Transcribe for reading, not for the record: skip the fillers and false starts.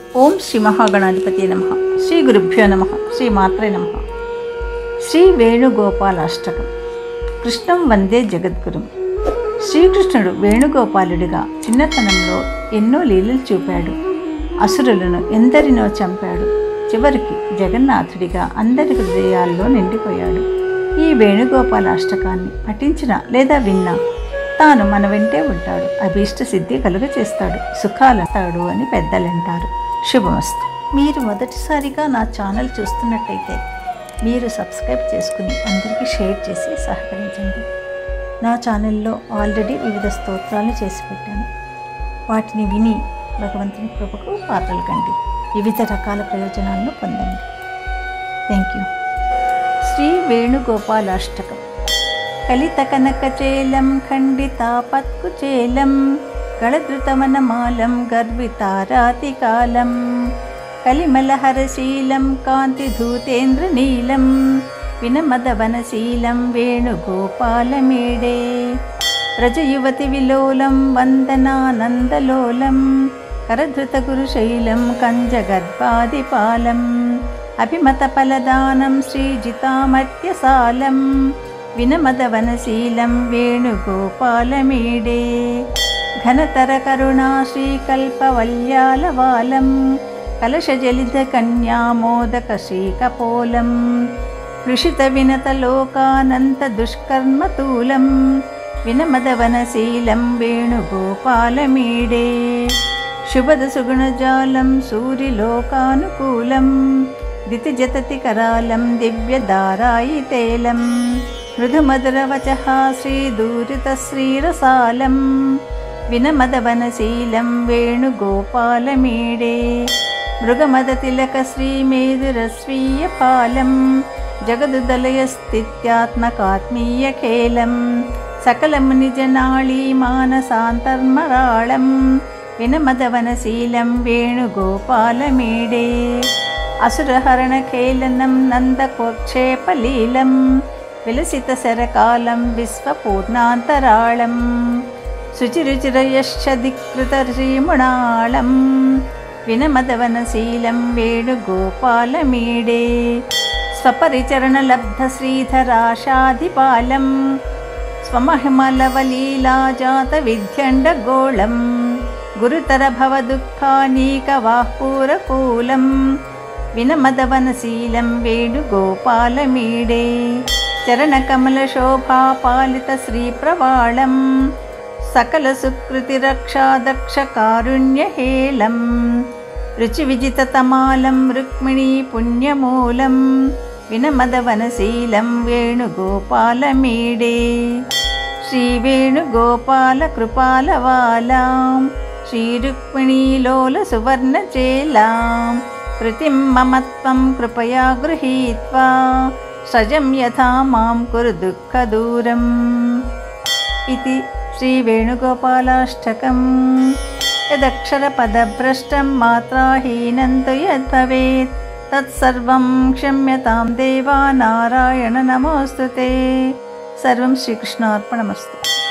ఓం శ్రీ మహాగణాధిపతి నమః. శ్రీ గురుభ్యో నమః. శ్రీ మాత్రే నమః. శ్రీ వేణుగోపాలాష్టకం. కృష్ణం వందే జగద్గురుం. శ్రీకృష్ణుడు వేణుగోపాలుడిగా చిన్నతనంలో ఎన్నో లీలలు చూపాడు. అసురులను ఎందరినో చంపాడు. చివరికి జగన్నాథుడిగా అందరి హృదయాల్లో నిండిపోయాడు. ఈ వేణుగోపాలాష్టకాన్ని పఠించిన లేదా విన్నా తాను మన వెంటే ఉంటాడు, అభీష్ట సిద్ధి కలుగ చేస్తాడు, సుఖాలంటాడు అని పెద్దలంటారు. శుభమస్తు. మీరు మొదటిసారిగా నా ఛానల్ చూస్తున్నట్టయితే మీరు సబ్స్క్రైబ్ చేసుకుని అందరికీ షేర్ చేసి సహకరించండి. నా ఛానల్లో ఆల్రెడీ వివిధ స్తోత్రాలు చేసి పెట్టాను. వాటిని విని భగవంతుని కృపకు పాత్రలు కండి, వివిధ రకాల ప్రయోజనాలను పొందండి. Thank you. శ్రీ వేణుగోపాలాష్టకం. కలిత కనకచేలం ఖండితాపత్కుచేలం గళధృతమనమాలం గర్వితారాతికాలం కలిమలహరశీలం కాంతిధూతేంద్రనీలం వినమదవనశీలం వేణుగోపాలమీడే రజయువతి విలోలం వందనానందలోలం కరధృతగురుశైలం కంజగర్భాదిపాలం అభిమతఫలదానం శ్రీజితామర్త్యసాలం వినమదవనశీలం వేణుగోపాలమీడే ఘనతర కరుణా శ్రీకల్పవల్యాలవాలం కలశజలిత కన్యామోదక శ్రీకపోలం ఋషిత వినతలోకానంత దుష్కర్మతూలం వినమదవనశీలం వేణుగోపాలమీడే శుభద సుగుణజాలం సూర్యలోకానుకూలం దితిజతతి కరాలం దివ్యదారాయితేలం మృదుమధురవచః శ్రీదూరిత శ్రీరసాలం వినమదవనశీలం వేణుగోపాలమీడే మృగమదతిలక శ్రీమేదురస్వీయపాలం జగదుదలయస్థిత్యాత్మకాత్మీయఖేలం సకలమునిజనాళీ మానసాంతర్మరాళం వినమదవనశీలం వేణుగోపాలమీడే అసురహరణఖేళనం నందకోక్షేపలీలం విలసిత శరకాలం విశ్వపూర్ణాంతరాళం శుచిరుచిరయశ్చధికృత శ్రీముణాళం వినమదవనశీలం వేణుగోపాలమీడే స్వపరిచరణలబ్ధ శ్రీధరాశాధిపాలం స్వమహిమలవలీలాజాత విద్యండగోళం గురుతర భవదుఃఖానీకవాహ్పూరకూలం వినమదవనశీలం వేణుగోపాలమీడే చరణకమలశోభాపాలిత శ్రీప్రవాళం సకల సుకృతిరక్షాదక్షకారుణ్యహేళం రుచివిజితతమాలం రుక్మిణీ పుణ్యమూలం వినమదవనశీలం వేణుగోపాలమీడే శ్రీవేణుగోపాలకృపాలవాలాం శ్రీరుక్మిణీలోల సువర్ణచేలాం కృతిం మమత్వం కృపయా గృహీత్వా సజం యథా మాం కురు దుఃఖదూరం. ఇది శ్రీవేణుగోపాలాష్టకం. యదక్షరపదభ్రష్టం మాత్రాహీనం తు యద్భవేత్ తత్సర్వం క్షమ్యతాం దేవా నారాయణ నమోస్తుతే. సర్వం శ్రీకృష్ణార్పణమస్తు.